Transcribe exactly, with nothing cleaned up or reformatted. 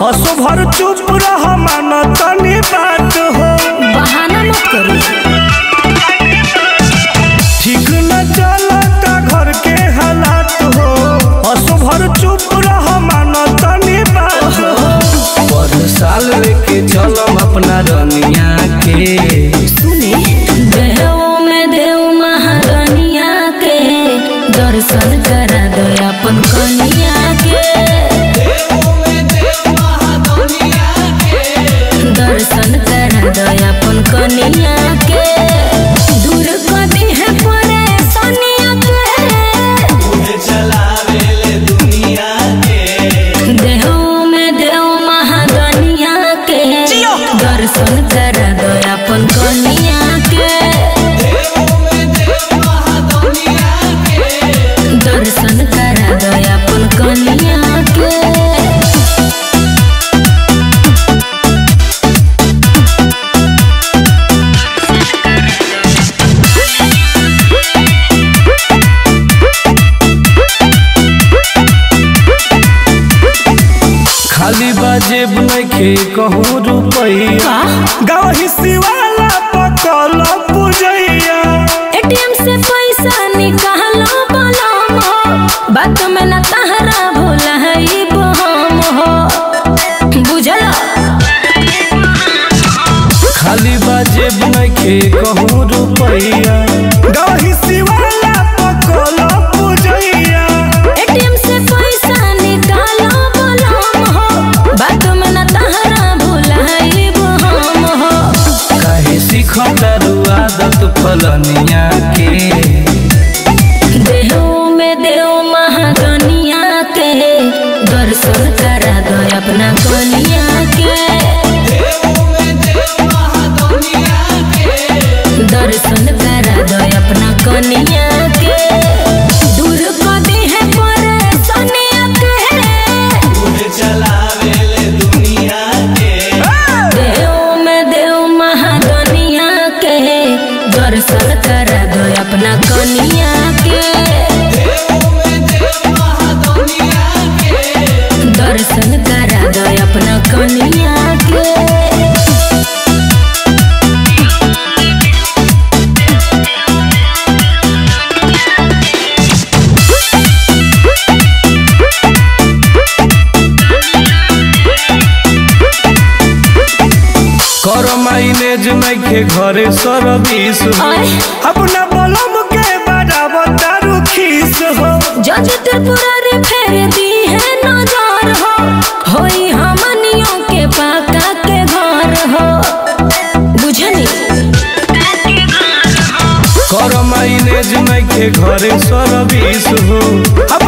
असो भर चुप रह मान तनी बात हो। बहाना मत करो। ठीक न चलता घर के हालात हो। असो भर चुप रह मान तनी बात हो। पर साल लेके चलम अपना रनिया के। सुने देव में देव महारानिया के दर्शन करा दो अपन कनिया के। दर्शन करा दो अपन कनिया के। दूर कदी है परेशानिया के। चलावेले दुनिया के। देव में देव महारानिया के दर्शन करा दो अपन कनिया के। दर्शन करा दो अपन कनिया के। खाली बाजेब नइखे कहूँ रुपैया। गाँव हिस्सी वाला पकल पुजैया। एटीएम से पैसा निकालो बलम हो। बात में न तहरा भूल है बहम हो। बुझल खाली बाजेब नइखे कहूँ रुपैया। गाँव हिस्सी वाला पकल पुजैया। एटीएम से पैसा निकालो बलम हो। बात में न तहरा भूल है बहम हो। काहे सिखतारू आदत फलनिया के। देव में देव महागनिया के दर्शन करा दो अपना कनिया के। दर्शन करा दो अपना कनिया के। दूर कदी है परेशानिया के। चलावेले दुनिया के। देव में देव महागनिया के दर्शन करा दो अपना कनिया के। दर्शन करा दो अपना कनिया के। कर माइलेज नइखे घरे सर्विस हो। अपना बलम के बड़ा तारू खीस हो। जज त्रिपुरारी फेर दी है नजर हो। होई हमनियों के पाका के घर हो। बुझनी कर माइलेज नइखे घरे सर्विस हो।